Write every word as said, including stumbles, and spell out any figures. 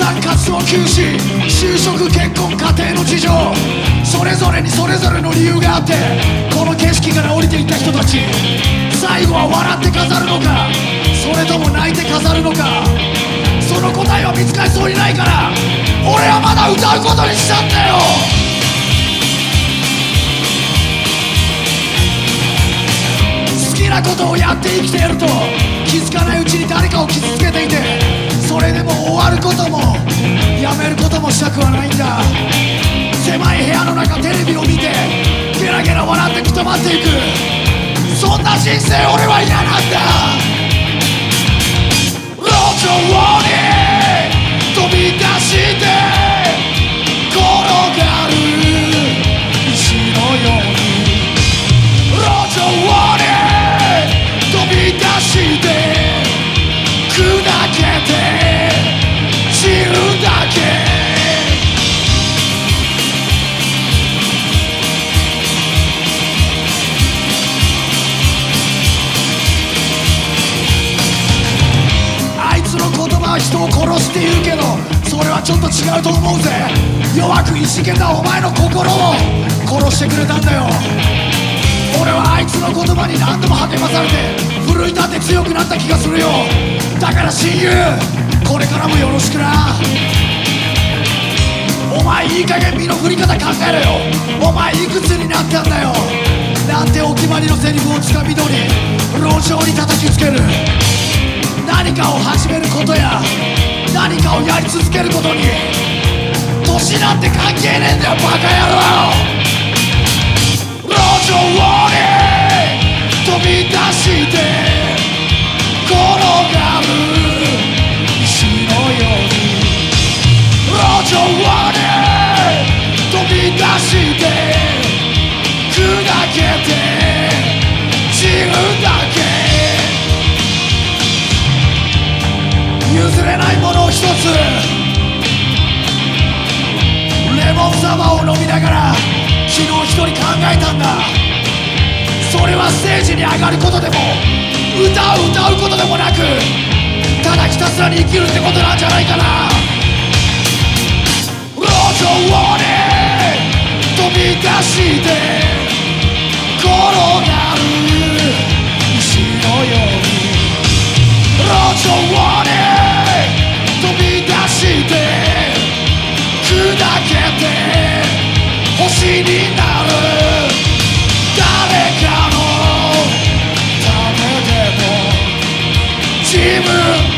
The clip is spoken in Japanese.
団活動休止、就職結婚家庭の事情、それぞれにそれぞれの理由があって、この景色から降りていった人たち、最後は笑って飾るのか、それとも泣いて飾るのか、その答えは見つかりそうにないから、俺はまだ歌うことにしちゃったよ。好きなことをやって生きていると、気づかないうちに誰かを傷つけていて、それでも終わることもやめることもしたくはないんだ。狭い部屋の中テレビを見てゲラゲラ笑ってくたばっていく、そんな人生俺は嫌なんだ。路上に飛び出して転がる石のように、路上に飛び出して砕けて散るだけ。あいつの言葉は人を殺すって言うけど、それはちょっと違うと思うぜ。弱くいじけたお前の心を殺してくれたんだよ。俺はあいつの言葉に何度も励まされて奮い立って強くなった気がするよ。だから親友、これからもよろしくな。お前いい加減身の振り方考えろよ。お前いくつになったんだよ。なんてお決まりのセリフをつかみ取り路上に叩きつける。何かを始めることや何かをやり続けることに年なんて関係ねえんだよ、バカ野郎。路上に飛び出して転がる石のように、路上に飛び出して砕けて散るだけ。譲れないものを一つ、レモンサワーを飲みながら昨日一人考えたんだ。それはステージに上がることでも歌を歌うことでもなく、ただひたすらに生きるってことなんじゃないかな。路上に飛び出して転がる石のように、路上に飛び出して砕けて星になる。誰かのためでも自分